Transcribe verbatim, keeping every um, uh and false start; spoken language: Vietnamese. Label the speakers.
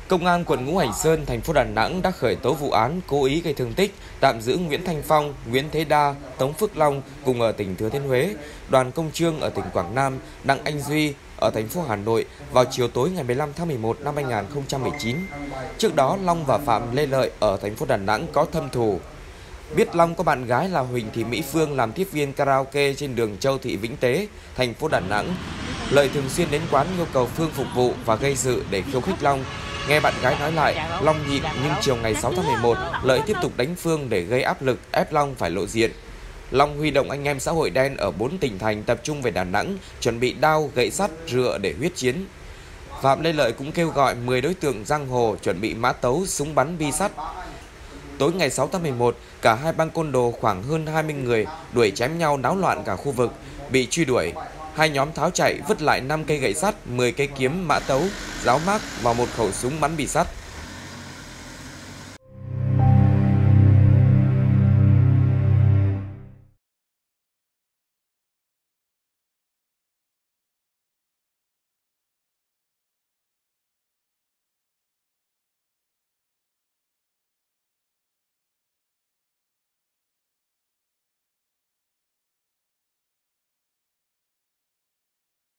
Speaker 1: Công an quận Ngũ Hành Sơn, thành phố Đà Nẵng đã khởi tố vụ án cố ý gây thương tích, tạm giữ Nguyễn Thanh Phong, Nguyễn Thế Đa, Tống Phước Long cùng ở tỉnh Thừa Thiên Huế, Đoàn Công Trương ở tỉnh Quảng Nam, Đặng Anh Duy ở thành phố Hà Nội vào chiều tối ngày mười lăm tháng mười một năm hai nghìn không trăm mười chín. Trước đó, Long và Phạm Lê Lợi ở thành phố Đà Nẵng có thâm thù. Biết Long có bạn gái là Huỳnh Thị Mỹ Phương làm tiếp viên karaoke trên đường Châu Thị Vĩnh Tế, thành phố Đà Nẵng. Lợi thường xuyên đến quán yêu cầu Phương phục vụ và gây sự để khiêu khích Long. Nghe bạn gái nói lại, Long nhịn, nhưng chiều ngày sáu tháng mười một, Lợi tiếp tục đánh Phương để gây áp lực ép Long phải lộ diện. Long huy động anh em xã hội đen ở bốn tỉnh thành tập trung về Đà Nẵng, chuẩn bị đao, gậy sắt, rựa để huyết chiến. Phạm Lê Lợi cũng kêu gọi mười đối tượng giang hồ chuẩn bị mã tấu, súng bắn bi sắt. Tối ngày sáu tháng mười một, cả hai băng côn đồ khoảng hơn hai mươi người đuổi chém nhau náo loạn cả khu vực, bị truy đuổi. Hai nhóm tháo chạy vứt lại năm cây gậy sắt, mười cây kiếm, mã tấu, giáo mác và một khẩu súng bắn bi sắt.